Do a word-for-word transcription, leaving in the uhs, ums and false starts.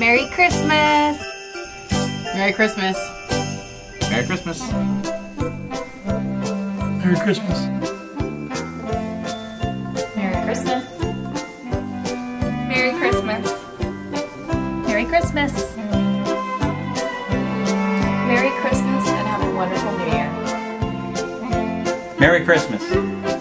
Merry Christmas! Merry Christmas. Merry Christmas. Merry Christmas. Merry Christmas. Merry Christmas. Merry Christmas. Merry Christmas and have a wonderful New Year. Merry Christmas.